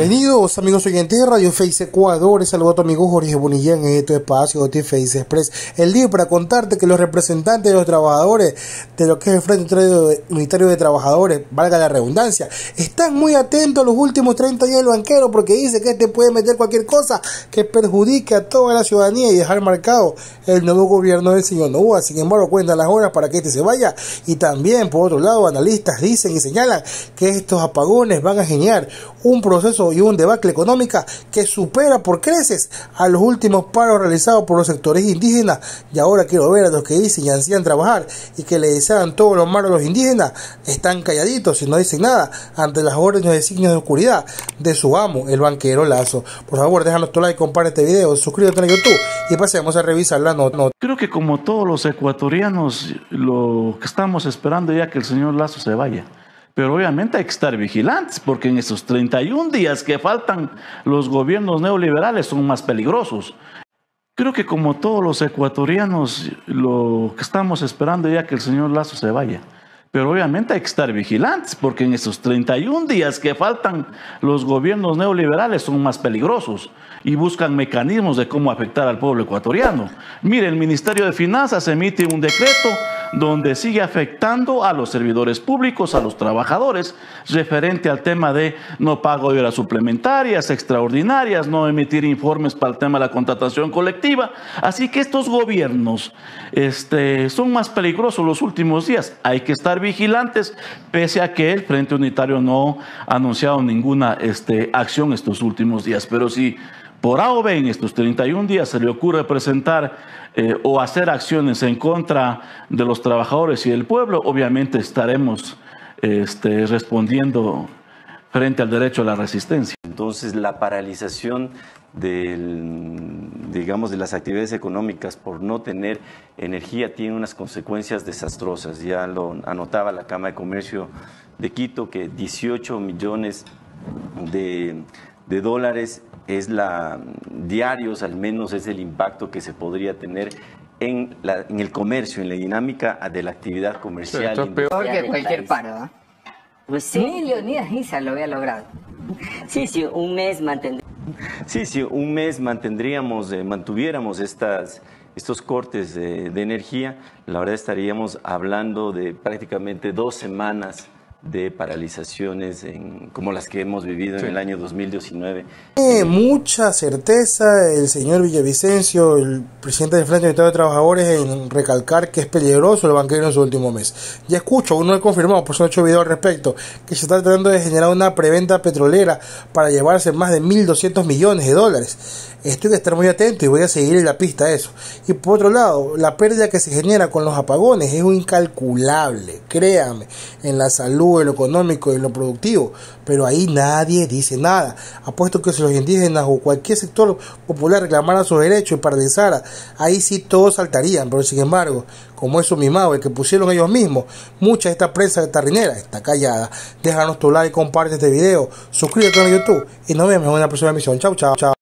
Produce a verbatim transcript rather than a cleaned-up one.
Bienvenidos amigos oyentes de Radio Face Ecuador, saludo a tu amigo Jorge Bonilla en este espacio de Face Express. El día para contarte que los representantes de los trabajadores de lo que es el Frente Unitario de Trabajadores, valga la redundancia, están muy atentos a los últimos treinta días del banquero, porque dice que este puede meter cualquier cosa que perjudique a toda la ciudadanía y dejar marcado el nuevo gobierno del señor Novoa. Sin embargo, cuentan las horas para que este se vaya, y también por otro lado analistas dicen y señalan que estos apagones van a generar un proceso y un debacle económica que supera por creces a los últimos paros realizados por los sectores indígenas. Y ahora quiero ver a los que dicen y ansían trabajar y que le desean todo lo malo a los indígenas, están calladitos y no dicen nada ante las órdenes de signos de oscuridad de su amo, el banquero Lazo. Por favor, déjanos tu like, comparte este video, suscríbete en YouTube y pasemos a revisar la nota. Creo que como todos los ecuatorianos, lo que estamos esperando ya que el señor Lazo se vaya. Pero obviamente hay que estar vigilantes, porque en esos treinta y un días que faltan, los gobiernos neoliberales son más peligrosos. Creo que como todos los ecuatorianos, lo que estamos esperando ya que el señor Lazo se vaya. Pero obviamente hay que estar vigilantes, porque en esos treinta y un días que faltan, los gobiernos neoliberales son más peligrosos y buscan mecanismos de cómo afectar al pueblo ecuatoriano. Mire, el Ministerio de Finanzas emite un decreto donde sigue afectando a los servidores públicos, a los trabajadores, referente al tema de no pago de horas suplementarias, extraordinarias, no emitir informes para el tema de la contratación colectiva. Así que estos gobiernos este, son más peligrosos los últimos días. Hay que estar vigilantes, pese a que el Frente Unitario no ha anunciado ninguna este, acción estos últimos días. Pero si por A o B en estos treinta y un días se le ocurre presentar eh, o hacer acciones en contra de los trabajadores y del pueblo, obviamente estaremos este, respondiendo frente al derecho a la resistencia. Entonces, la paralización del, digamos, de las actividades económicas por no tener energía tiene unas consecuencias desastrosas. Ya lo anotaba la Cámara de Comercio de Quito, que dieciocho millones de, de dólares es la, diarios al menos es el impacto que se podría tener en, la, en el comercio, en la dinámica de la actividad comercial. Sí, peor que cualquier paro, ¿eh? Pues sí. Ni Leonidas Issa lo había logrado. Sí, sí, un mes mantendríamos. Sí, sí, un mes mantendríamos, eh, mantuviéramos estas, estos cortes de, de energía, la verdad estaríamos hablando de prácticamente dos semanas de paralizaciones en, como las que hemos vivido en sí. el año dos mil diecinueve. Tiene mucha certeza el señor Villavicencio, el presidente del Frente Unitario de Trabajadores, en recalcar que es peligroso el banquero en su último mes. Ya escucho, uno he confirmado, por eso he hecho video al respecto, que se está tratando de generar una preventa petrolera para llevarse más de mil doscientos millones de dólares. Esto hay que estar muy atento y voy a seguir en la pista a eso. Y por otro lado, la pérdida que se genera con los apagones es incalculable, créame, en la salud, en lo económico y en lo productivo, pero ahí nadie dice nada. Apuesto que si los indígenas o cualquier sector popular reclamara sus derechos y paralizara, ahí sí todos saltarían, pero sin embargo, como es un mimado el que pusieron ellos mismos, mucha de esta prensa tarrinera está callada. Déjanos tu like, comparte este video, suscríbete a YouTube y nos vemos en una próxima emisión. Chau, chau, chau.